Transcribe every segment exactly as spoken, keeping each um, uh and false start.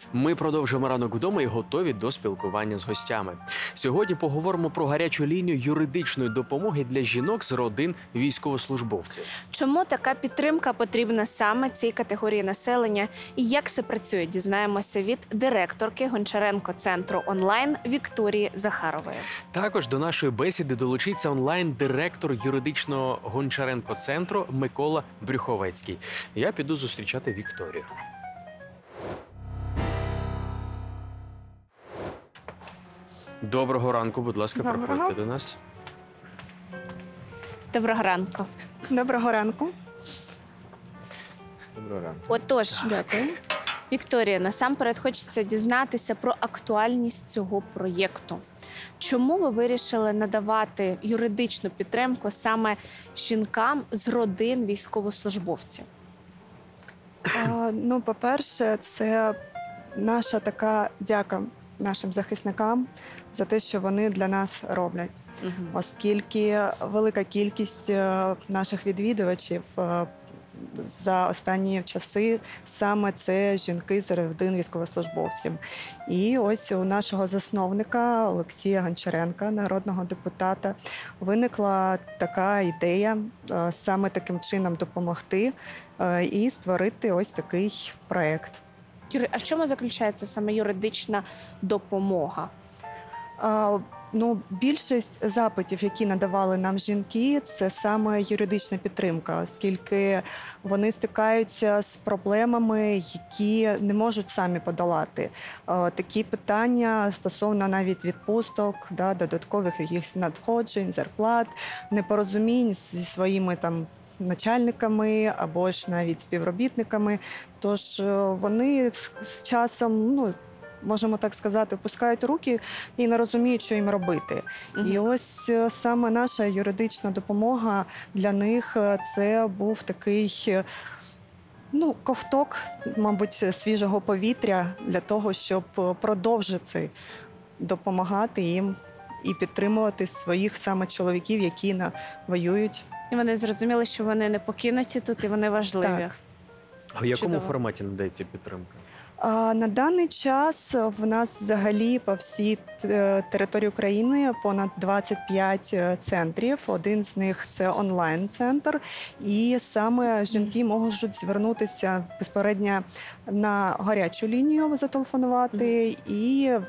Ми продовжуємо ранок вдома і готові до спілкування з гостями. Сьогодні поговоримо про гарячу лінію юридичної допомоги для жінок з родин військовослужбовців. Чому така підтримка потрібна саме цій категорії населення і як це працює, дізнаємося від директорки Гончаренко-центру онлайн Вікторії Захарової. Також до нашої бесіди долучиться онлайн-директор юридичного Гончаренко-центру Микола Брюховецький. Я піду зустрічати Вікторію. Доброго ранку, будь ласка, Доброго. приходьте до нас. Доброго ранку. Доброго ранку. Доброго ранку. Отож, Дякую. Вікторія, насамперед хочеться дізнатися про актуальність цього проєкту. Чому ви вирішили надавати юридичну підтримку саме жінкам з родин військовослужбовців? А, ну, по-перше, це наша така дяка нашим захисникам за те, що вони для нас роблять. Мгм. Оскільки велика кількість е, наших відвідувачів е, за останні часи саме це жінки з родин військовослужбовців. І ось у нашого засновника Олексія Гончаренка, народного депутата, виникла така ідея е, саме таким чином допомогти е, і створити ось такий проєкт. Юри- А в чому заключається саме юридична допомога? А, Ну, більшість запитів, які надавали нам жінки, це саме юридична підтримка, оскільки вони стикаються з проблемами, які не можуть самі подолати. А, Такі питання стосовно навіть відпусток, да, додаткових якихось надходжень, зарплат, непорозумінь зі своїми там начальниками або ж навіть співробітниками. Тож е, вони з- з часом, ну, можемо так сказати, опускають руки і не розуміють, що їм робити. Мгм. І ось е, саме наша юридична допомога для них е, це був такий, е, ну, ковток, мабуть, свіжого повітря для того, щоб е, продовжити допомагати їм і підтримувати своїх саме чоловіків, які на воюють. І вони зрозуміли, що вони не покинуті тут і вони важливі. Так. А в якому Чудово. форматі надається підтримка? А На даний час в нас взагалі по всій е, території України понад двадцять п'ять е, центрів. Один з них це онлайн-центр. І саме жінки можуть звернутися безпосередньо на гарячу лінію, зателефонувати і е,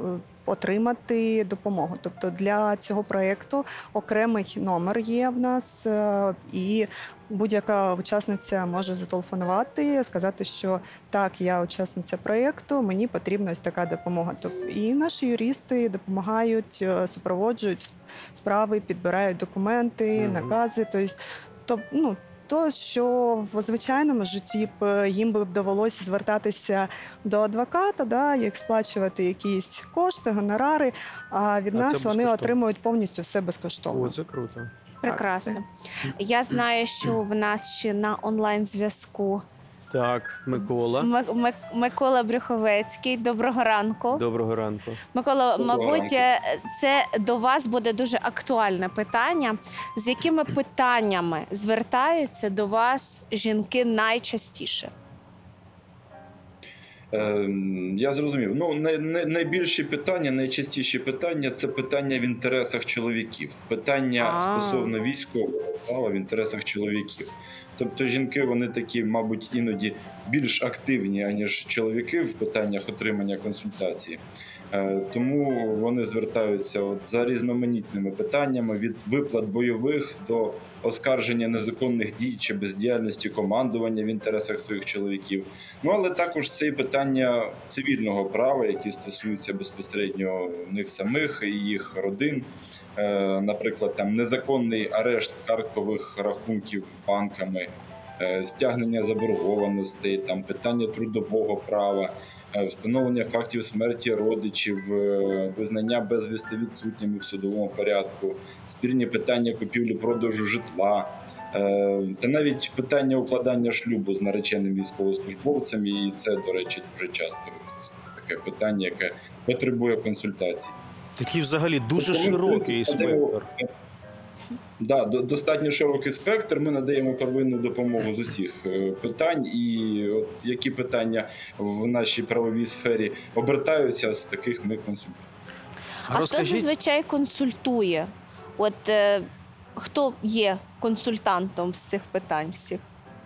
отримати допомогу. Тобто для цього проєкту окремий номер є в нас, е, і будь-яка учасниця може зателефонувати, сказати, що так, я учасниця проєкту, мені потрібна ось така допомога. Тоб- І наші юристи допомагають, е, супроводжують справи, підбирають документи, Мгм. накази. Тобто, то, ну, то, що в звичайному житті б їм би довелося звертатися до адвоката, да, як сплачувати якісь кошти, гонорари, а від А це нас вони безкоштовно. отримують повністю все безкоштовно. О, це круто. Прекрасно. Я знаю, що в нас ще на онлайн-зв'язку Так, Микола. Ми- Ми- Микола Брюховецький. Доброго ранку. Доброго ранку. Микола, Доброго мабуть, ранку. е, це до вас буде дуже актуальне питання. З якими питаннями звертаються до вас жінки найчастіше? Ем, Я зрозумів. Ну, най- най- найбільші питання, найчастіші питання це питання в інтересах чоловіків. Питання А. стосовно військового права в інтересах чоловіків. Тобто жінки, вони такі, мабуть, іноді більш активні, аніж чоловіки в питаннях отримання консультації. Е, Тому вони звертаються от за різноманітними питаннями від виплат бойових до оскарження незаконних дій чи бездіяльності командування в інтересах своїх чоловіків. Ну, але також це і питання цивільного права, які стосуються безпосередньо них самих і їх родин. Е, Наприклад, там незаконний арешт карткових рахунків банками, е, стягнення заборгованостей, там питання трудового права, е, встановлення фактів смерті родичів, е, визнання безвісти відсутніми в судовому порядку, спірні питання купівлі-продажу житла, е, та навіть питання укладання шлюбу з нареченим військовослужбовцем. І це, до речі, дуже часто таке питання, яке потребує консультацій. Такий взагалі дуже Тобто ми, в широкий принципі, надаємо- спектр. Да, до- достатньо широкий спектр. Ми надаємо первинну допомогу з усіх е, питань. І от які питання в нашій правовій сфері обертаються, з таких ми консультуємо. А хто зазвичай консультує? От е, хто є консультантом з цих питань всіх?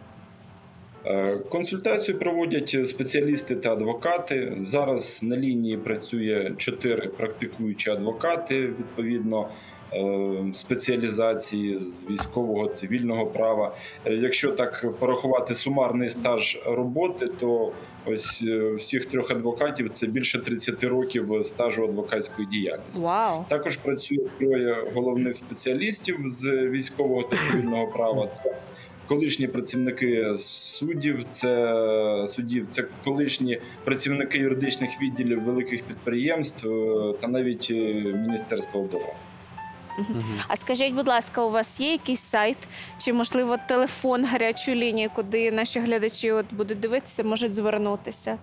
Е, Консультацію проводять спеціалісти та адвокати. Зараз на лінії працює чотири практикуючі адвокати, відповідно, е, спеціалізації з військового, цивільного права. Е, Якщо так порахувати сумарний стаж роботи, то ось е, всіх трьох адвокатів це більше тридцять років стажу адвокатської діяльності. Вау! Також працює троє головних спеціалістів з військового та цивільного права. Це колишні працівники суддів, це суддів, це колишні працівники юридичних відділів великих підприємств е, та навіть е, Міністерства оборони. Мгм. А скажіть, будь ласка, у вас є якийсь сайт чи, можливо, телефон гарячої лінії, куди наші глядачі от будуть дивитися, можуть звернутися?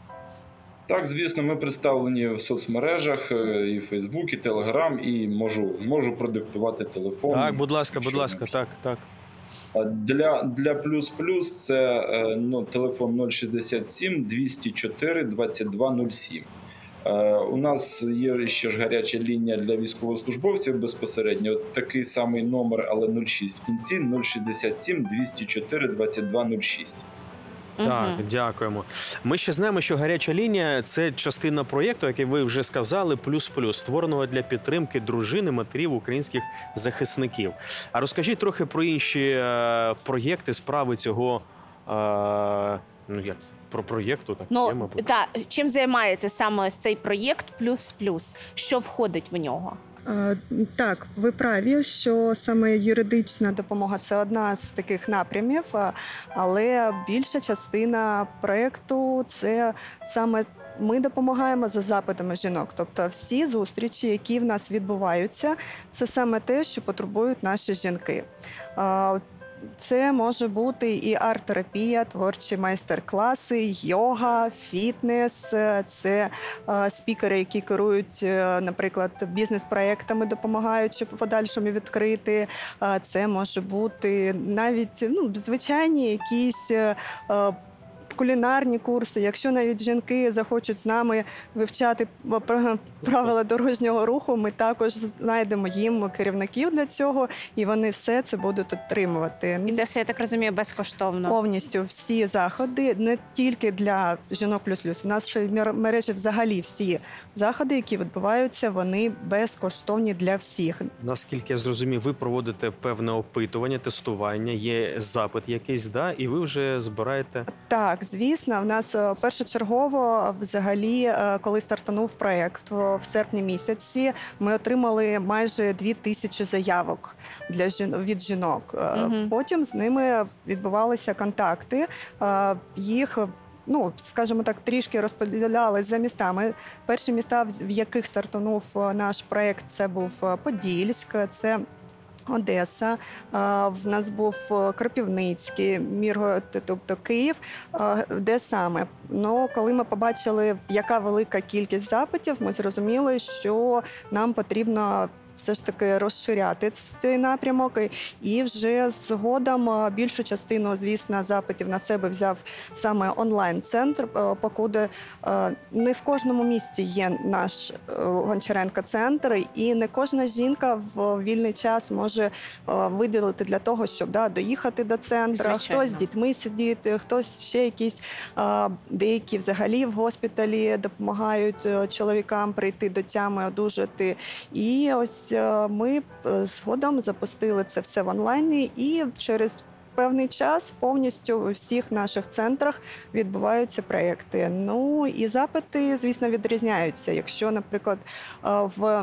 Так, звісно, ми представлені в соцмережах, е, і Фейсбук, і Телеграм, і можу, можу продиктувати телефон. Так, будь ласка, будь якщо ласка, необхідно. так, так. А Для, для плюс-плюс це е, ну, телефон нуль шістдесят сім двісті чотири двадцять два нуль сім. Е, У нас є ще ж гаряча лінія для військовослужбовців безпосередньо. От такий самий номер, але нуль шість в кінці, нуль шістдесят сім двісті чотири двадцять два нуль шість. Так, Мгм. дякуємо. Ми ще знаємо, що гаряча лінія це частина проєкту, який ви вже сказали, плюс-плюс, створеного для підтримки дружин і матерів українських захисників. А розкажіть трохи про інші е, проєкти, справи цього. Е, ну як це? Про проєкту, так є, Ну, мабуть. та, чим займається саме ось цей проєкт «Плюс-плюс»? Що входить в нього? Е, Так, ви праві, що саме юридична допомога це одна з таких напрямів, а, але більша частина проєкту це саме ми допомагаємо за запитами жінок. Тобто всі зустрічі, які в нас відбуваються, це саме те, що потребують наші жінки. А, Це може бути і арт-терапія, творчі майстер-класи, йога, фітнес, е, це е, спікери, які керують, е, наприклад, бізнес-проектами, допомагаючи в подальшому відкрити. Е, Це може бути навіть ну, звичайні якісь е, е, кулінарні курси. Якщо навіть жінки захочуть з нами вивчати пр- правила дорожнього руху, ми також знайдемо їм керівників для цього, і вони все це будуть отримувати. І це все, я так розумію, безкоштовно. Повністю всі заходи, не тільки для жінок плюс-плюс. У нас ще в мережі взагалі всі заходи, які відбуваються, вони безкоштовні для всіх. Наскільки я зрозумів, ви проводите певне опитування, тестування, є запит якийсь, да, і ви вже збираєте. Так, звісно, в нас е, першочергово, взагалі, е, коли стартанув проєкт в серпні місяці, ми отримали майже дві тисячі заявок для жін... від жінок. Е, Мгм. Потім з ними відбувалися контакти. Е, Їх, ну, скажімо так, трішки розподіляли за містами. Перші міста, в в яких стартанув е, наш проєкт, це був е, Подільськ, це Одеса, а, в нас був е, Кропивницький, Міргород, тобто Київ. А, Де саме? Ну, коли ми побачили, яка велика кількість запитів, ми зрозуміли, що нам потрібно все ж таки розширяти цей напрямок. І- І вже згодом е, більшу частину, звісно, запитів на себе взяв саме онлайн-центр, е, покуди е, не в кожному місті є наш е, Гончаренко-центр, і не кожна жінка в вільний час може е, виділити для того, щоб да, доїхати до центру. Звичайно. Хтось з дітьми сидіти, хтось ще якісь, е, деякі взагалі в госпіталі допомагають е, чоловікам прийти до тями, одужати. І ось е, ми е, згодом запустили це все в онлайні, і через певний час повністю у всіх наших центрах відбуваються проєкти. Ну і запити, звісно, відрізняються. Якщо, наприклад, е, в е,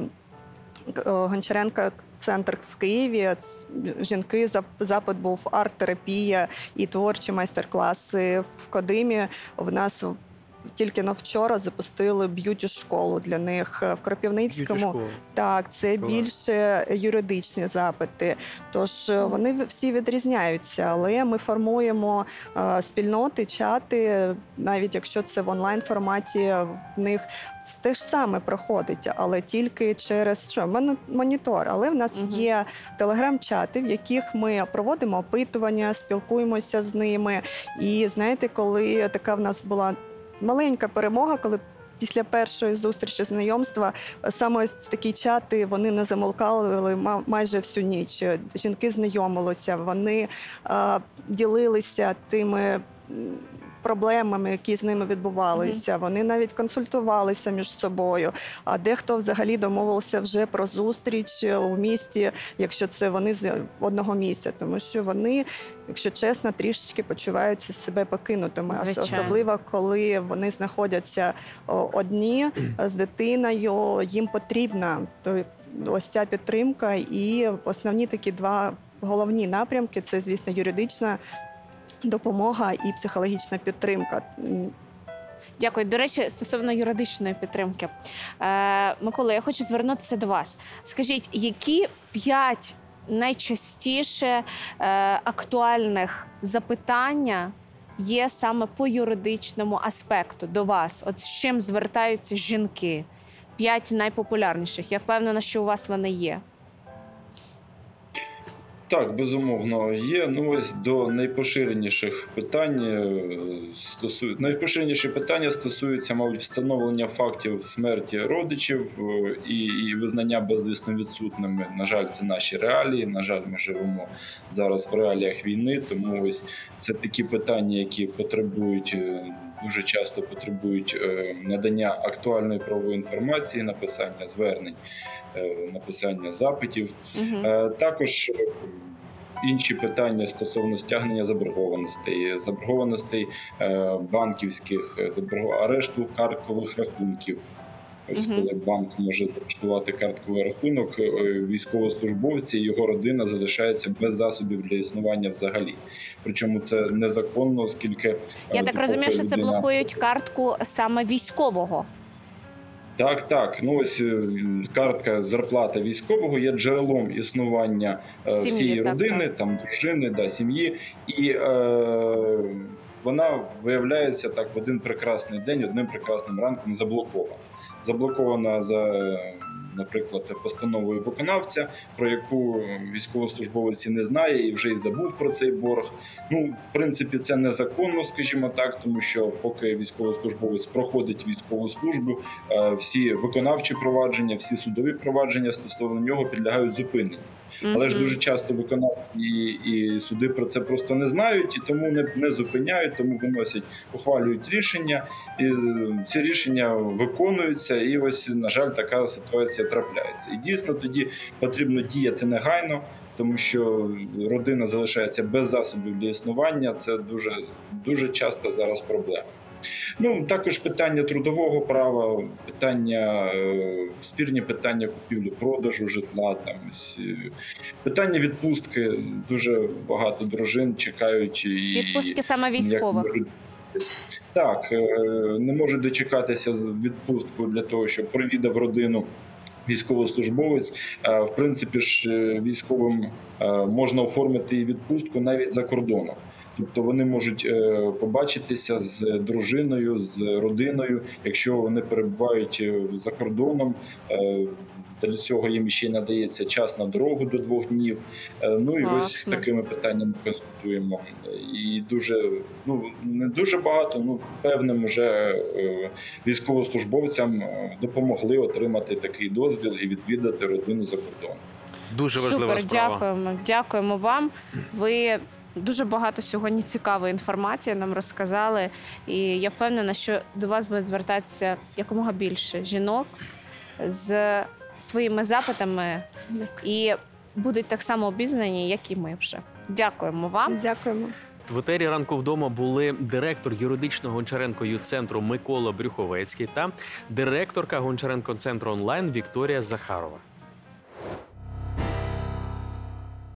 Гончаренка центр в Києві, ц- жінки, зап- запит був арт-терапія і творчі майстер-класи. В Кодимі в нас тільки на вчора запустили б'юті-школу для них в Кропивницькому. Б'юті-школа. Так, це Клас. більше юридичні запити. Тож е, вони в- всі відрізняються, але ми формуємо е, спільноти, чати, навіть якщо це в онлайн форматі, в них те ж саме проходить, але тільки через що Мони- монітор. Але в нас Мгм. є телеграм-чати, в яких ми проводимо опитування, спілкуємося з ними. І знаєте, коли така в нас була маленька перемога, коли після першої зустрічі знайомства саме ось такі чати вони не замолкали ма- майже всю ніч. Жінки знайомилися, вони а, ділилися тими м, проблемами, які з ними відбувалися. Вони навіть консультувалися між собою. А дехто взагалі домовився вже про зустріч у місті, якщо це вони з одного місця, тому що вони, якщо чесно, трішечки почуваються себе покинутими, ос- Звичайно. особливо коли вони знаходяться о, одні з дитиною. Їм потрібна то- ось ця підтримка. І основні такі два головні напрямки це, звісно, юридична допомога і психологічна підтримка. М, Дякую. До речі, стосовно юридичної підтримки. Е, Микола, я хочу звернутися до вас. Скажіть, які п'ять найчастіше е, актуальних запитання є саме по юридичному аспекту до вас? От з чим звертаються жінки? П'ять найпопулярніших. Я впевнена, що у вас вони є. Так, безумовно, є. Ну ось до найпоширеніших питань е, стосують найпоширеніші питання стосуються, мабуть, встановлення фактів смерті родичів е, і, і визнання безвісно відсутними. На жаль, це наші реалії. На жаль, ми живемо зараз в реаліях війни. Тому ось це такі питання, які потребують е, дуже часто потребують е, надання актуальної правової інформації, написання звернень, е, написання запитів. Угу. Е, Також е, інші питання стосовно стягнення заборгованостей, заборгованостей е, банківських, е, заборгов- арешту карткових рахунків. Ось Мгм. коли банк може заарештувати картковий рахунок, е, військовослужбовці і його родина залишаються без засобів для існування взагалі. Причому це незаконно, оскільки е, Я так допоки розумію, що це людина- блокують картку саме військового. Так, так. Ну ось е, картка зарплата військового є джерелом існування е, Сім'ї, всієї так, родини, так. там дружини, да, сім'ї, і е, вона виявляється так в один прекрасний день, одним прекрасним ранком заблокована. Заблокована за, е, наприклад, постановою виконавця, про яку військовослужбовець і не знає і вже й забув про цей борг. Ну, в принципі, це незаконно, скажімо так, тому що поки військовослужбовець проходить військову службу, е, всі виконавчі провадження, всі судові провадження стосовно нього підлягають зупиненню. Але ж Мгм. дуже часто виконавці і, і суди про це просто не знають, і тому не, не зупиняють, тому виносять, ухвалюють рішення, і е, ці рішення виконуються, і ось, на жаль, така ситуація трапляється. І дійсно тоді потрібно діяти негайно, тому що родина залишається без засобів для існування. Це дуже, дуже часто зараз проблема. Ну, також питання трудового права, питання, е, спірні питання купівлі-продажу житла, там, ось, е, питання відпустки. Дуже багато дружин чекають. І, Відпустки саме ніяк не військових. можуть. Так, е, не можуть дочекатися з відпустку для того, щоб провідав родину військовослужбовець. Е, В принципі ж е, військовим е, можна оформити і відпустку навіть за кордоном. Тобто вони можуть е, побачитися з дружиною, з родиною, якщо вони перебувають е, за кордоном. Е, Для цього їм ще й надається час на дорогу до двох днів. Е, Ну і ось з Класно. такими питаннями консультуємо. І дуже, ну не дуже багато, ну певним вже е, військовослужбовцям е, допомогли отримати такий дозвіл і відвідати родину за кордоном. Дуже важлива Супер, справа. дякуємо. Дякуємо вам. Ви дуже багато сьогодні цікавої інформації нам розказали. І я впевнена, що до вас буде звертатися якомога більше жінок з своїми запитами і будуть так само обізнані, як і ми вже. Дякуємо вам. Дякуємо. В етері «Ранку вдома» були директор юридичного Гончаренко Ю-центру Микола Брюховецький та директорка Гончаренко центру онлайн Вікторія Захарова.